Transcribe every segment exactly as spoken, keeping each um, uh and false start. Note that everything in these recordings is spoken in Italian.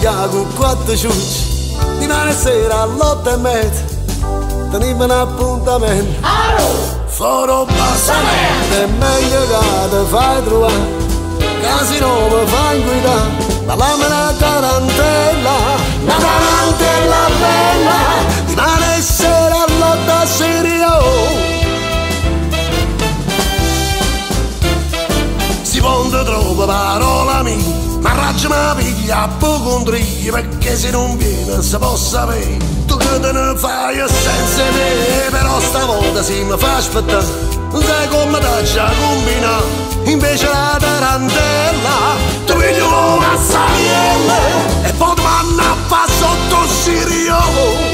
piglia con quattro ciucci, dimane sera all'otto e mezza, teniamo un appuntamento. Foro bassamento, è meglio che ti fai trovare, casi non mi fai guidare. Parliamo una tarantella, una tarantella bella, dimane sera all'otto a serio. Si ponte troppo parola mia, ma raggia mi piglia a poco un trio, perché se non viene si può sapere, tu che te ne fai senza me. Però stavolta si mi fa aspettare, non sai come ti già combina, invece la tarantella, tu vedi una saiella, e poi ti vanno a fare sotto il sirio.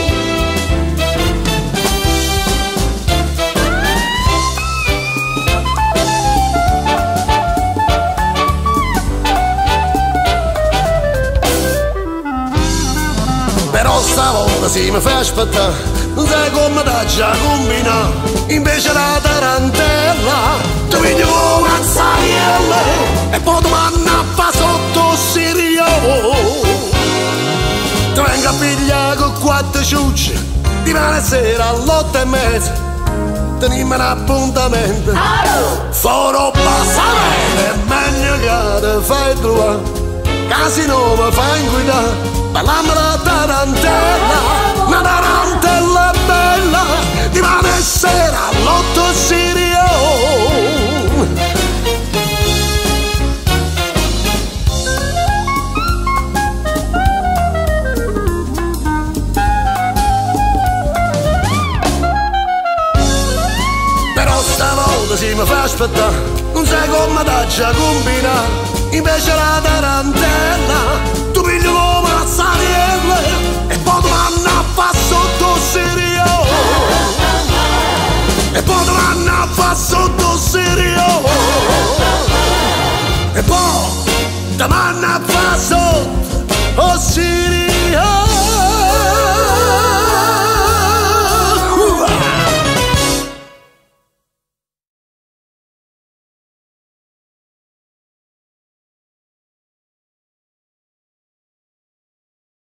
Però stavolta si mi fa aspettare, non sai come ti già combina, invece la tarantella, tu vedi una saiella, e poi ti vanno a fa sotto il sirio. Ti vengo a pigliare con quattro ciucce, dimane sera all'otto e mezza, teniamo un appuntamento. Foro bassamento, è meglio che ti fai trovare, casi non mi fai guidare. Parliamo della tarantella, una tarantella bella, dimane sera all'otto sirio. Però stavolta si mi fa aspettare, non sai come ti già combina, invece la tarantella,